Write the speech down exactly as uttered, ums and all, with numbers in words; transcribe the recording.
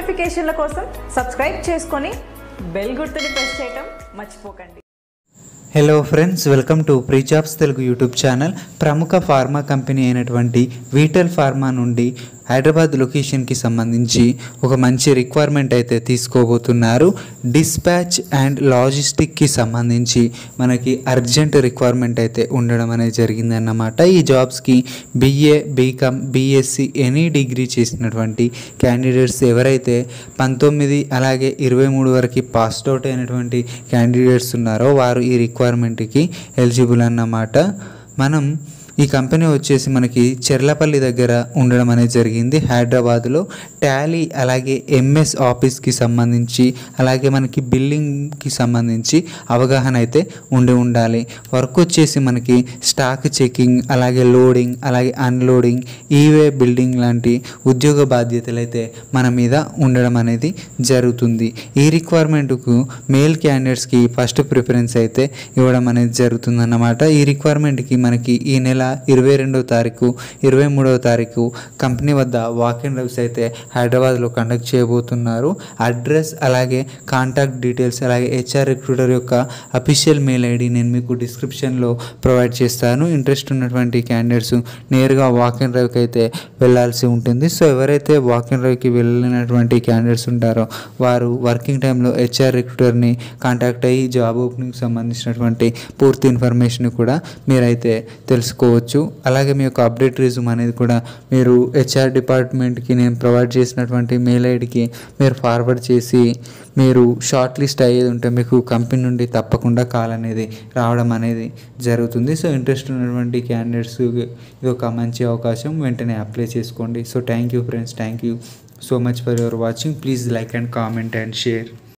నోటిఫికేషన్ల కోసం సబ్స్క్రైబ్ చేసుకొని బెల్ గుర్తుని ప్రెస్ చేయడం మర్చిపోకండి. Hello friends, welcome to free jobs Telugu YouTube channel. ప్రముఖ ఫార్మా కంపెనీ అయినటువంటి వీటల్ ఫార్మా నుండి హైదరాబాద్ లొకేషన్కి సంబంధించి ఒక మంచి రిక్వైర్మెంట్ అయితే తీసుకోబోతున్నారు. డిస్పాచ్ అండ్ లాజిస్టిక్కి సంబంధించి మనకి అర్జెంట్ రిక్వైర్మెంట్ అయితే ఉండడం అనేది జరిగిందన్నమాట. ఈ జాబ్స్కి BA, BCom, BSc any degree చేసినటువంటి క్యాండిడేట్స్ ఎవరైతే పంతొమ్మిది అలాగే ఇరవై మూడు వరకు పాస్డ్ అవుట్ అయినటువంటి క్యాండిడేట్స్ ఉన్నారో వారు ఈ రిక్వైర్మెంట్కి ఎలిజిబుల్ అన్నమాట. మనం ఈ కంపెనీ వచ్చేసి మనకి చెర్లపల్లి దగ్గర ఉండడం అనేది జరిగింది హైదరాబాద్లో. టాలీ అలాగే ఎంఎస్ ఆఫీస్కి సంబంధించి అలాగే మనకి బిల్లింగ్కి సంబంధించి అవగాహన అయితే ఉండి ఉండాలి. వర్క్ వచ్చేసి మనకి స్టాక్ చెకింగ్ అలాగే లోడింగ్ అలాగే అన్లోడింగ్, ఈవే బిల్డింగ్ లాంటి ఉద్యోగ బాధ్యతలు అయితే మన మీద ఉండడం అనేది జరుగుతుంది. ఈ రిక్వైర్మెంట్కు మేల్ క్యాండిడేట్స్కి ఫస్ట్ ప్రిఫరెన్స్ అయితే ఇవ్వడం అనేది జరుగుతుంది అన్నమాట. ఈ రిక్వైర్మెంట్కి మనకి ఈ నెల ఇరవై రెండవ తారీఖు ఇరవై మూడవ తారీఖు కంపెనీ వద్ద వాక్ ఇన్ డ్రైవ్స్ అయితే హైదరాబాద్లో కండక్ట్ చేయబోతున్నారు. అడ్రస్ అలాగే కాంటాక్ట్ డీటెయిల్స్ అలాగే హెచ్ఆర్ రిక్రూటర్ యొక్క అఫీషియల్ మెయిల్ ఐడి నేను మీకు డిస్క్రిప్షన్లో ప్రొవైడ్ చేస్తాను. ఇంట్రెస్ట్ ఉన్నటువంటి క్యాండిడేట్స్ నేరుగా వాక్ ఇన్ డ్రైవ్కి అయితే వెళ్ళాల్సి ఉంటుంది. సో ఎవరైతే వాక్ ఇన్ డ్రైవ్కి వెళ్ళినటువంటి క్యాండిడేట్స్ ఉంటారో వారు వర్కింగ్ టైంలో హెచ్ఆర్ రిక్రూటర్ని కాంటాక్ట్ అయ్యి జాబ్ ఓపెనింగ్కి సంబంధించినటువంటి పూర్తి ఇన్ఫర్మేషన్ కూడా మీరైతే తెలుసుకోవచ్చు. అలాగే మీ యొక్క అప్డేట్ రిజ్యూమ్ అనేది కూడా మీరు హెచ్ఆర్ డిపార్ట్మెంట్కి నేను ప్రొవైడ్ చేసినటువంటి మెయిల్ ఐడికి మీరు ఫార్వర్డ్ చేసి మీరు షార్ట్ లిస్ట్ అయ్యేది ఉంటే మీకు కంపెనీ నుండి తప్పకుండా కాల్ అనేది రావడం అనేది జరుగుతుంది. సో ఇంట్రెస్ట్ ఉన్నటువంటి క్యాండిడేట్స్ ఇది ఒక మంచి అవకాశం, వెంటనే అప్లై చేసుకోండి. So thank you friends, thank you so much for your watching. Please like and comment and share.